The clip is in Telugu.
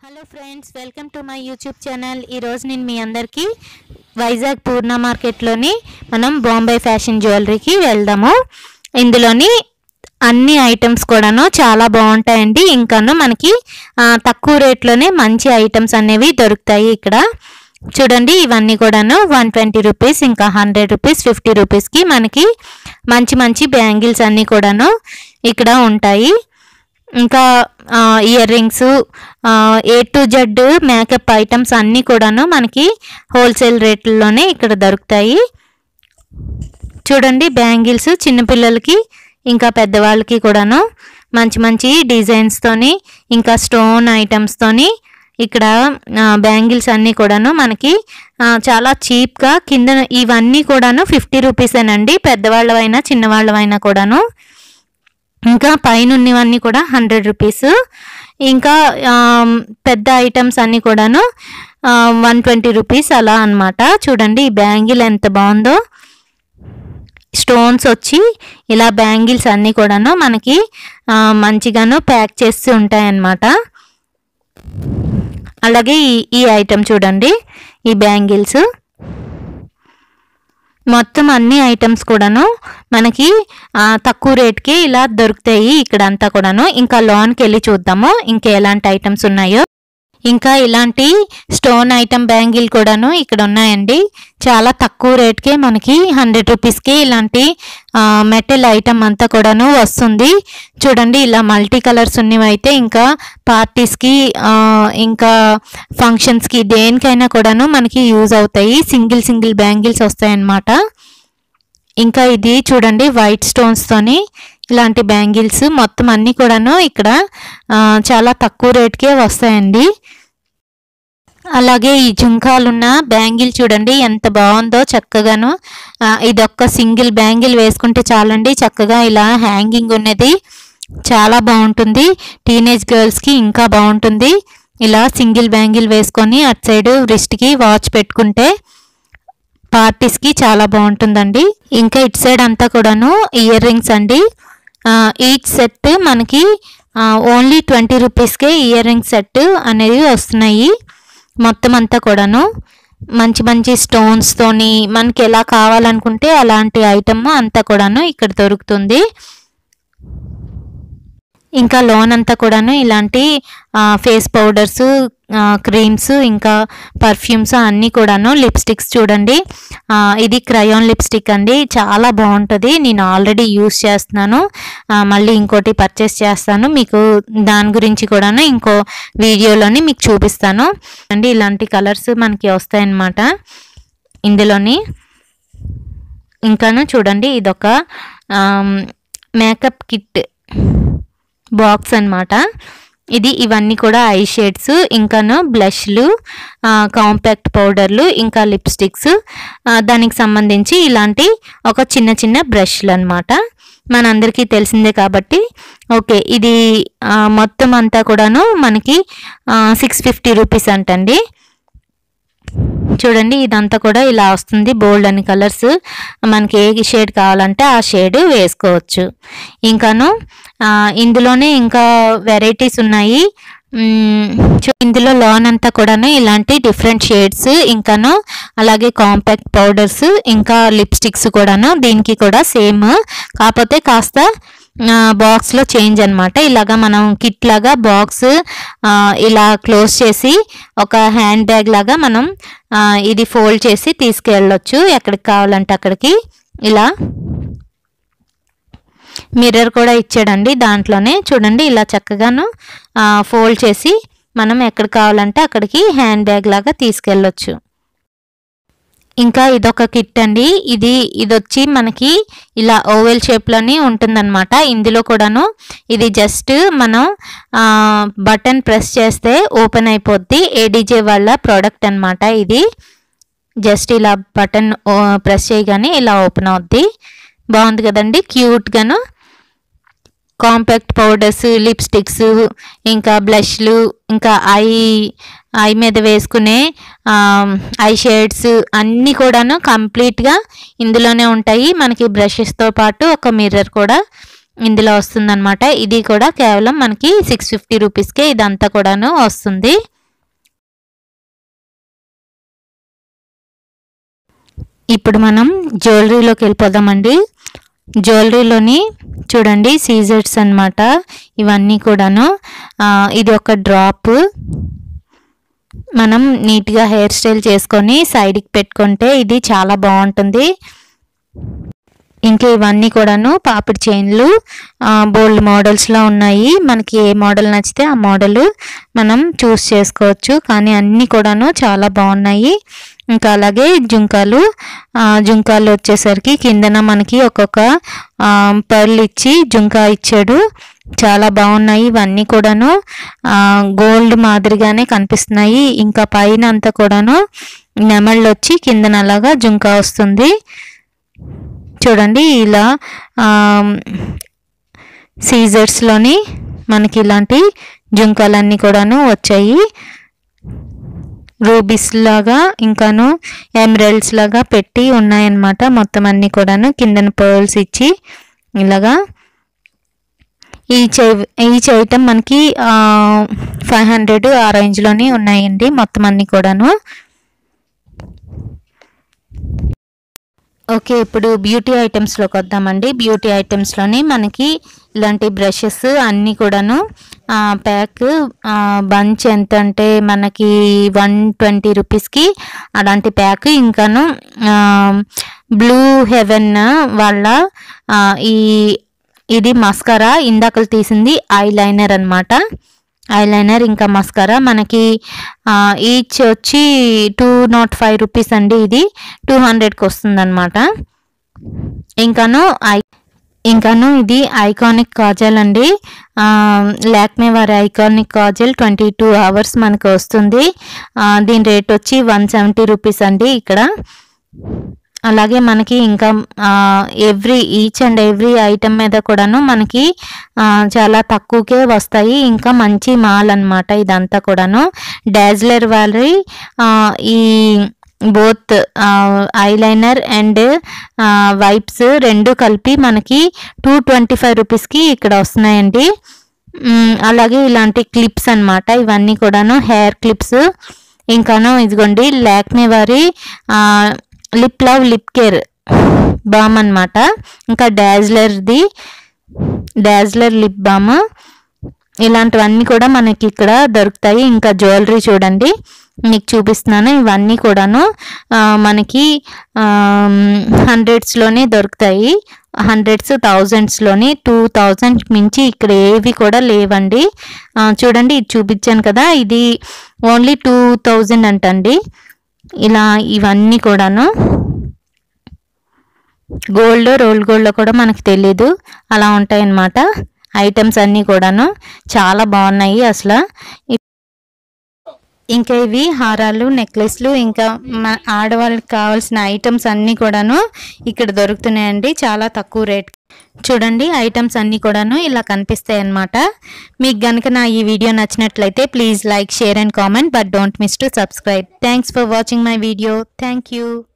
Hello friends, welcome to my YouTube channel. ఈరోజు నేను మీ అందరికీ వైజాగ్ పూర్ణ మార్కెట్లోని మనం బాంబే ఫ్యాషన్ జ్యువెలరీకి వెళ్దాము. ఇందులోని అన్ని ఐటమ్స్ కూడాను చాలా బాగుంటాయండి. ఇంకాను మనకి తక్కువ రేట్లోనే మంచి ఐటమ్స్ అనేవి దొరుకుతాయి. ఇక్కడ చూడండి, ఇవన్నీ కూడాను 120 రూపీస్, ఇంకా 100 రూపీస్, 50 రూపీస్కి మనకి మంచి మంచి బ్యాంగిల్స్ అన్నీ కూడాను ఇక్కడ ఉంటాయి. ఇంకా earrings, A to Z makeup items అన్నీ కూడాను మనకి హోల్సేల్ రేట్లలోనే ఇక్కడ దొరుకుతాయి. చూడండి, బ్యాంగిల్స్ చిన్నపిల్లలకి ఇంకా పెద్దవాళ్ళకి కూడాను మంచి మంచి డిజైన్స్తోని ఇంకా స్టోన్ ఐటమ్స్తోని ఇక్కడ బ్యాంగిల్స్ అన్నీ కూడాను మనకి చాలా చీప్గా కింద ఇవన్నీ కూడాను 50 రూపీసేనండి. పెద్దవాళ్ళవైనా చిన్నవాళ్ళవైనా కూడాను. ఇంకా పైన ఉన్నవన్నీ కూడా 100 రూపీస్. ఇంకా పెద్ద ఐటమ్స్ అన్నీ కూడాను 120 రూపీస్ అలా అన్నమాట. చూడండి, ఈ బ్యాంగిల్ ఎంత బాగుందో. స్టోన్స్ వచ్చి ఇలా బ్యాంగిల్స్ అన్నీ కూడాను మనకి మంచిగాను ప్యాక్ చేసి ఉంటాయన్నమాట. అలాగే ఈ ఐటమ్ చూడండి, ఈ బ్యాంగిల్స్ మొత్తం అన్ని ఐటమ్స్ కూడాను మనకి తక్కువ రేట్కి ఇలా దొరుకుతాయి ఇక్కడంతా కూడాను. ఇంకా లోన్కి వెళ్ళి చూద్దాము ఇంకా ఎలాంటి ఐటమ్స్ ఉన్నాయో. ఇంకా ఇలాంటి స్టోన్ ఐటమ్ బ్యాంగిల్ కూడాను ఇక్కడ ఉన్నాయండి. చాలా తక్కువ రేట్కే మనకి 100 రూపీస్కి ఇలాంటి మెటల్ ఐటమ్ అంతా కూడాను వస్తుంది. చూడండి, ఇలా మల్టీ కలర్స్ ఉన్నవి అయితే ఇంకా పార్టీస్కి ఇంకా ఫంక్షన్స్కి దేనికైనా కూడాను మనకి యూజ్ అవుతాయి. సింగిల్ బ్యాంగిల్స్ వస్తాయి అన్నమాట. ఇంకా ఇది చూడండి, వైట్ స్టోన్స్తోని ఇలాంటి బ్యాంగిల్స్ మొత్తం అన్నీ కూడాను ఇక్కడ చాలా తక్కువ రేట్కే వస్తాయండి. అలాగే ఈ జుంకాలున్న బ్యాంగిల్ చూడండి ఎంత బాగుందో. చక్కగాను ఇదొక్క సింగిల్ బ్యాంగిల్ వేసుకుంటే చాలండి. చక్కగా ఇలా హ్యాంగింగ్ ఉన్నది చాలా బాగుంటుంది. టీనేజ్ గర్ల్స్కి ఇంకా బాగుంటుంది. ఇలా సింగిల్ బ్యాంగిల్ వేసుకొని అటు సైడ్ రిస్ట్కి వాచ్ పెట్టుకుంటే పార్టీస్కి చాలా బాగుంటుందండి. ఇంకా ఇటు సైడ్ అంతా కూడాను ఇయర్ రింగ్స్ అండి. ఈచ్ సెట్ మనకి ఓన్లీ 20 రూపీస్కే ఇయర్ రింగ్ సెట్ అనేవి వస్తున్నాయి. మొత్తం అంతా కూడాను మంచి మంచి స్టోన్స్తోని మనకి ఎలా కావాలనుకుంటే అలాంటి ఐటమ్ అంతా కూడాను ఇక్కడ దొరుకుతుంది. ఇంకా లోన్ అంతా కూడాను ఇలాంటి ఫేస్ పౌడర్స్, క్రీమ్స్, ఇంకా పర్ఫ్యూమ్స్ అన్నీ కూడాను. లిప్స్టిక్స్ చూడండి, ఇది క్రయాన్ లిప్స్టిక్ అండి. చాలా బాగుంటుంది. నేను ఆల్రెడీ యూస్ చేస్తున్నాను. మళ్ళీ ఇంకోటి పర్చేస్ చేస్తాను. మీకు దాని గురించి కూడాను ఇంకో వీడియోలోని మీకు చూపిస్తాను అండి. ఇలాంటి కలర్స్ మనకి వస్తాయన్నమాట ఇందులోని. ఇంకాను చూడండి, ఇదొక మేకప్ కిట్ బాక్స్ అన్నమాట. ఇవన్నీ కూడా ఐ షేడ్స్, ఇంకాను బ్లష్లు, కాంపాక్ట్ పౌడర్లు, ఇంకా లిప్స్టిక్స్, దానికి సంబంధించి ఇలాంటి ఒక చిన్న బ్రష్లు అన్నమాట. మనందరికీ తెలిసిందే కాబట్టి. ఓకే, ఇది మొత్తం అంతా కూడాను మనకి 650 రూపీస్ అంటండి. చూడండి, ఇదంతా కూడా ఇలా వస్తుంది. బోల్డ్ అని కలర్స్ మనకి ఏ షేడ్ కావాలంటే ఆ షేడ్ వేసుకోవచ్చు. ఇంకాను ఇందులోనే ఇంకా వెరైటీస్ ఉన్నాయి. ఇందులో లోన్ అంతా కూడాను ఇలాంటి డిఫరెంట్ షేడ్స్, ఇంకాను అలాగే కాంపాక్ట్ పౌడర్స్, ఇంకా లిప్స్టిక్స్ కూడాను. దీనికి కూడా సేమ్, కాకపోతే కాస్త బాక్స్లో చేంజ్ అనమాట. ఇలాగా మనం కిట్ లాగా బాక్స్ ఇలా క్లోజ్ చేసి ఒక హ్యాండ్ బ్యాగ్ లాగా మనం ఇది ఫోల్డ్ చేసి తీసుకెళ్ళొచ్చు ఎక్కడికి కావాలంటే అక్కడికి. ఇలా మిర్రర్ కూడా ఇచ్చాడండి దాంట్లోనే. చూడండి, ఇలా చక్కగాను ఫోల్డ్ చేసి మనం ఎక్కడ కావాలంటే అక్కడికి హ్యాండ్ బ్యాగ్ లాగా తీసుకెళ్ళొచ్చు. ఇంకా ఇదొక కిట్ అండి. ఇది వచ్చి మనకి ఇలా ఓవెల్ షేప్లోనే ఉంటుందన్నమాట. ఇందులో కూడాను ఇది జస్ట్ మనం బటన్ ప్రెస్ చేస్తే ఓపెన్ అయిపోద్ది. ఏడీజే వాళ్ళ ప్రోడక్ట్ అన్నమాట. ఇది జస్ట్ ఇలా బటన్ ప్రెస్ చేయగానే ఇలా ఓపెన్ అవుద్ది. బాగుంది కదండి, క్యూట్గాను. కాంపాక్ట్ పౌడర్స్, లిప్స్టిక్స్, ఇంకా బ్లష్లు, ఇంకా ఐ మీద వేసుకునే ఐ షేడ్స్ అన్నీ కూడాను కంప్లీట్గా ఇందులోనే ఉంటాయి. మనకి బ్రషెస్తో పాటు ఒక మిర్రర్ కూడా ఇందులో వస్తుందన్నమాట. ఇది కూడా కేవలం మనకి 650 రూపీస్కే ఇదంతా కూడాను వస్తుంది. ఇప్పుడు మనం జ్యువెలరీలోకి వెళ్ళిపోదామండి. జ్యువెలరీలోని చూడండి సీజర్స్ అన్నమాట ఇవన్నీ కూడాను. ఇది ఒక డ్రాప్. మనం నీట్గా హెయిర్ స్టైల్ చేసుకొని సైడ్కి పెట్టుకుంటే ఇది చాలా బాగుంటుంది. ఇంకా ఇవన్నీ కూడాను పాపిడి చైన్లు బోల్డ్ మోడల్స్లో ఉన్నాయి. మనకి ఏ మోడల్ నచ్చితే ఆ మోడల్ మనం చూస్ చేసుకోవచ్చు. కానీ అన్నీ కూడాను చాలా బాగున్నాయి. ఇంకా అలాగే జుంకాలు వచ్చేసరికి కిందన మనకి ఒక్కొక్క పర్ల్ ఇచ్చి జుంకా ఇచ్చాడు. చాలా బాగున్నాయి. ఇవన్నీ కూడాను గోల్డ్ మాదిరిగానే కనిపిస్తున్నాయి. ఇంకా పైన అంతా కూడాను నెమళ్ళు వచ్చి కిందన అలాగా జుంకా వస్తుంది. చూడండి ఇలా సీజర్స్లోని మనకి ఇలాంటి జుంకాలన్నీ కూడాను వచ్చాయి. రూబీస్ లాగా ఇంకాను ఎమరల్డ్స్ లాగా పెట్టి ఉన్నాయన్నమాట. మొత్తం అన్నీ కూడాను కిందన పర్ల్స్ ఇచ్చి ఇలాగా ఈచ్ ఐటమ్ మనకి 500 ఆ రేంజ్లోని ఉన్నాయండి మొత్తం అన్నీ కూడాను. ఓకే, ఇప్పుడు బ్యూటీ ఐటమ్స్లోకి వద్దామండి. బ్యూటీ ఐటమ్స్లోని మనకి ఇలాంటి బ్రషెస్ అన్నీ కూడాను ప్యాక్ బంచ్ ఎంత అంటే మనకి 120 రూపీస్కి అలాంటి ప్యాక్. ఇంకాను బ్లూ హెవెన్ వాళ్ళ ఇది మస్కారా ఇందాకలు తీసింది ఐలైనర్ అన్నమాట. ఐలైనర్ ఇంకా మస్కారా మనకి ఈచ్ వచ్చి 205 రూపీస్ అండి. ఇది 200కి వస్తుందన్నమాట. ఇంకాను ఇది ఐకానిక్ కాజల్ అండి. లాక్మే వారి ఐకానిక్ కాజల్ 22 అవర్స్ మనకు వస్తుంది. దీని రేట్ వచ్చి 170 రూపీస్ అండి ఇక్కడ. అలాగే మనకి ఇంకా ఈచ్ అండ్ ఎవ్రీ ఐటమ్ మీద కూడాను మనకి చాలా తక్కువకే వస్తాయి. ఇంకా మంచి మాల్ అన్నమాట ఇదంతా కూడాను. డాజ్లర్ వారి ఈ బోత్ ఐలైనర్ అండ్ వైప్స్ రెండు కలిపి మనకి 225 రూపీస్కి ఇక్కడ వస్తున్నాయండి. అలాగే ఇలాంటి క్లిప్స్ అన్నమాట ఇవన్నీ కూడాను హెయిర్ క్లిప్స్. ఇంకాను ఇదిగోండి లాక్మే వారి lip love lip care balm అన్నమాట. ఇంకా డాజ్లర్ లిప్ బామ్ ఇలాంటివన్నీ కూడా మనకి ఇక్కడ దొరుకుతాయి. ఇంకా జ్యువెలరీ చూడండి మీకు చూపిస్తున్నాను. ఇవన్నీ కూడాను మనకి 100స్లోనే దొరుకుతాయి. 100s 1000స్లోని 2000 మించి ఇక్కడ ఏవి కూడా లేవండి. చూడండి ఇది చూపించాను కదా, ఇది ఓన్లీ 2000 అంటండి. ఇలా ఇవన్నీ కూడాను రోల్డ్ గోల్డ్లో కూడా మనకు తెలీదు అలా ఉంటాయి అన్నమాట. ఐటమ్స్ అన్నీ కూడాను చాలా బాగున్నాయి అసలు. ఇంకా ఇవి హారాలు నెక్లెస్లు ఇంకా ఆడవాళ్ళకి కావాల్సిన ఐటమ్స్ అన్నీ కూడాను ఇక్కడ దొరుకుతున్నాయండి చాలా తక్కువ రేట్. చూడండి ఐటమ్స్ అన్నీ కూడాను ఇలా కనిపిస్తాయి అన్నమాట. మీకు గనుక నా ఈ వీడియో నచ్చినట్లయితే please like share and comment but don't miss to subscribe. Thanks for watching my video. Thank you.